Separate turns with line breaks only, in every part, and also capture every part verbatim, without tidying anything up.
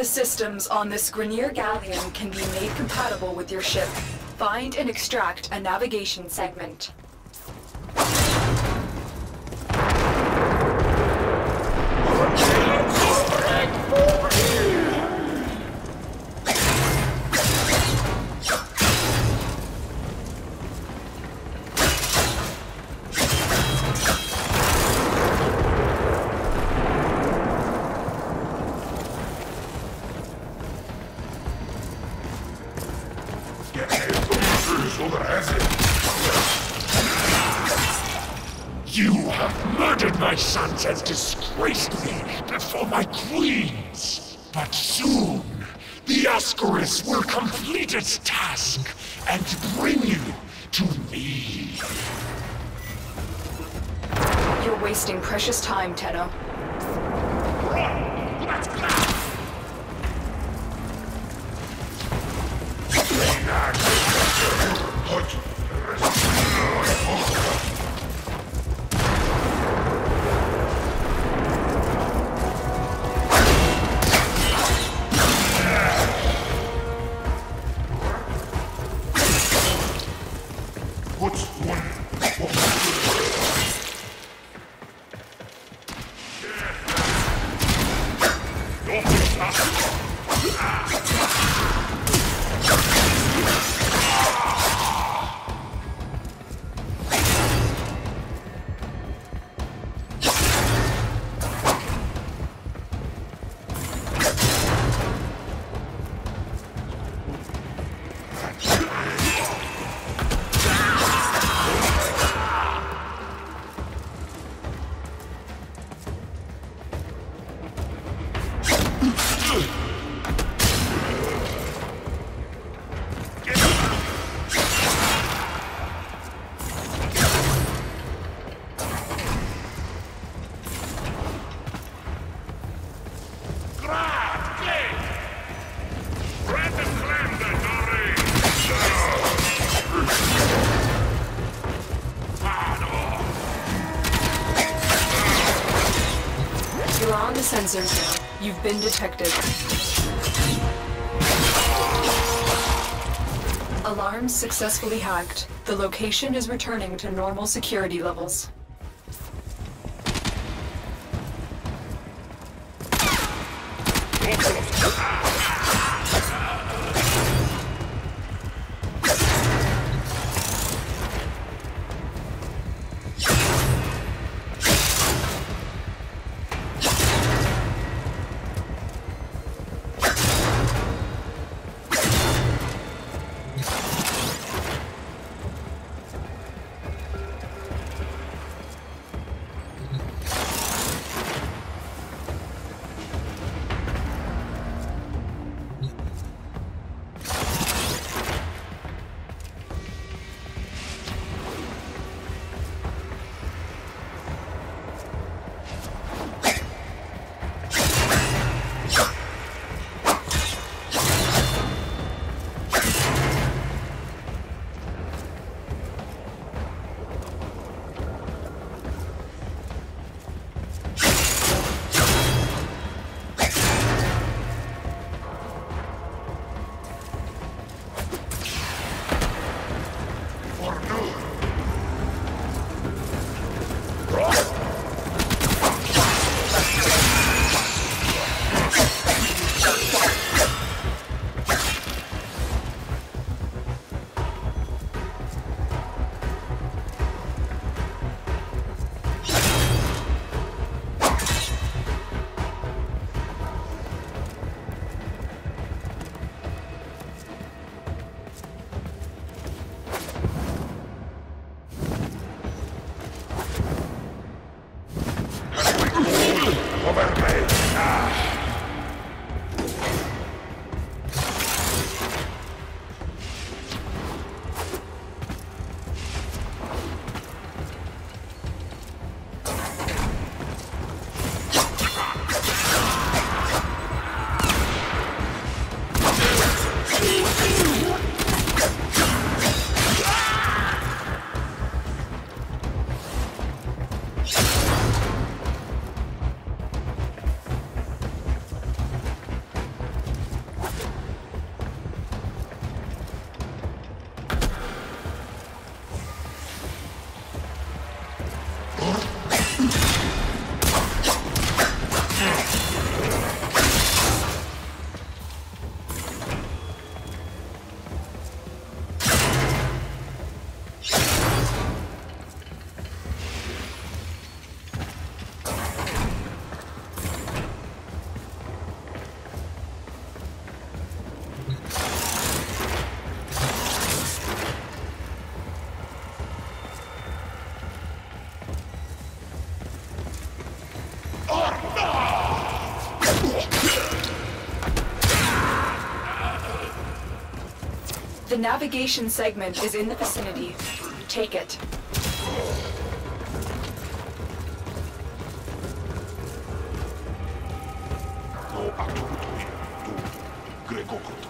the systems on this Grineer Galleon can be made compatible with your ship. Find and extract a navigation segment.
You have murdered my sons and disgraced me before my queens. But soon, the Ascaris will complete its task and bring you to me.
You're wasting precious time, Tenno.
Run! Let's go!
You're on the sensors now. You've been detected. Alarms successfully hacked. The location is returning to normal security levels. The navigation segment is in the vicinity. Take it.
No aturutoria, tu, Gregokoto.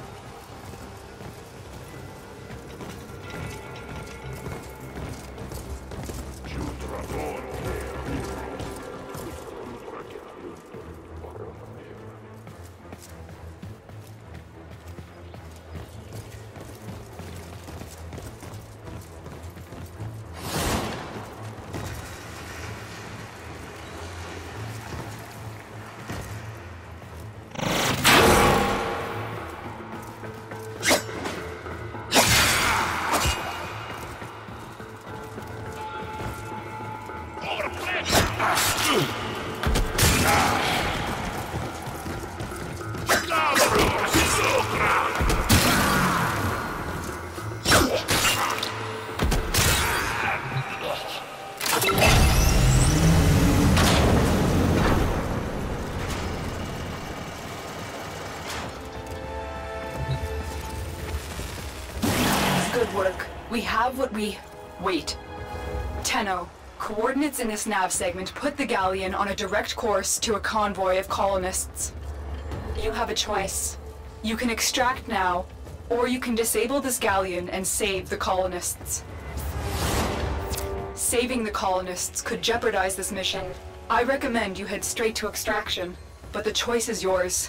Good work. We have what we... Wait. Tenno, coordinates in this nav segment put the Galleon on a direct course to a convoy of colonists. You have a choice. You can extract now, or you can disable this Galleon and save the colonists. Saving the colonists could jeopardize this mission. I recommend you head straight to extraction, but the choice is yours.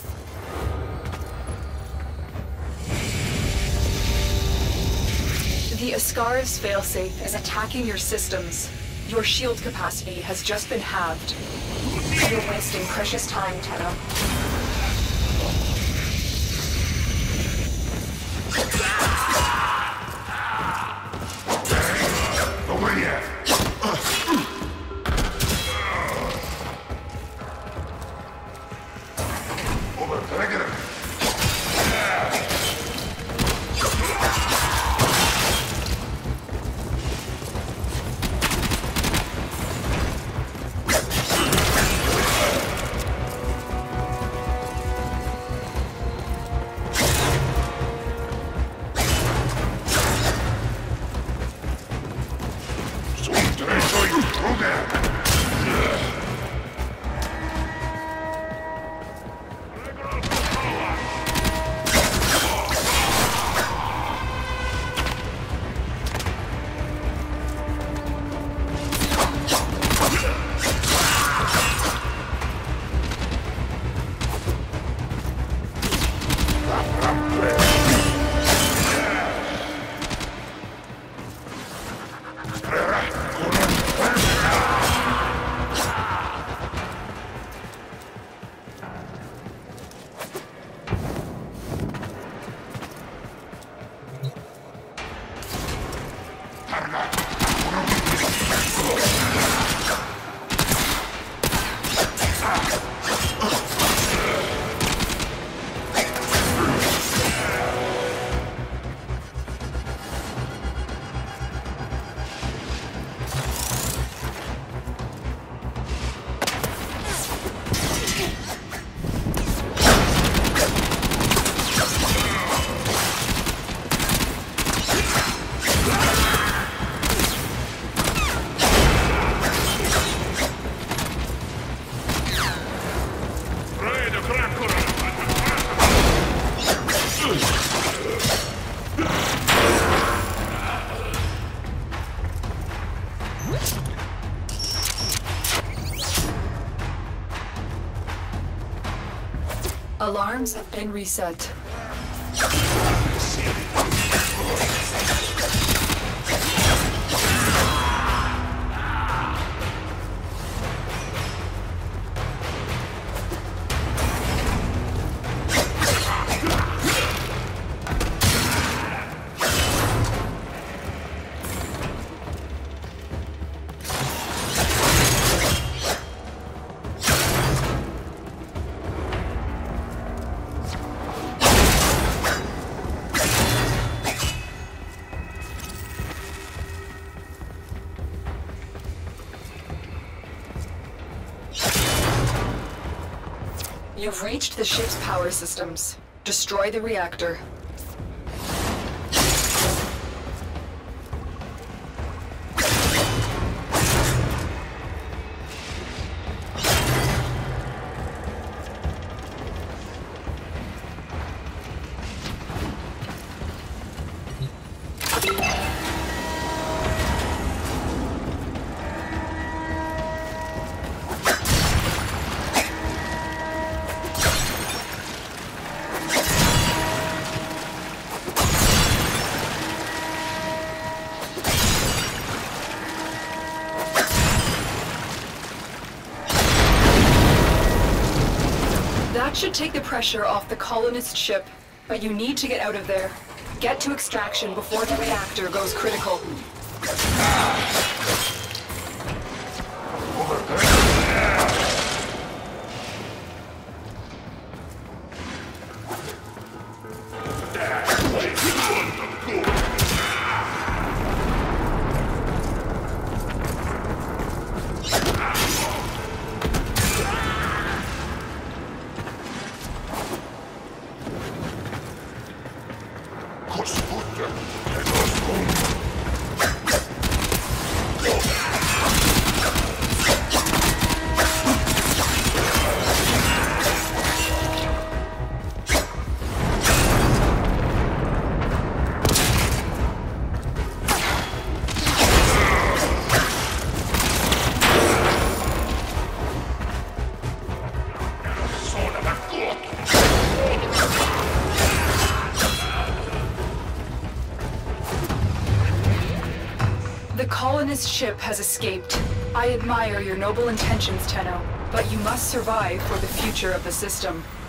The Ascaris failsafe is attacking your systems. Your shield capacity has just been halved. You're wasting precious time, Tenno.
Over here! Over, can I get him?
Alarms have been reset. You've reached the ship's power systems. Destroy the reactor. That should take the pressure off the colonist ship, but you need to get out of there. Get to extraction before the reactor goes critical. The colonist ship has escaped. I admire your noble intentions, Tenno, but you must survive for the future of the system.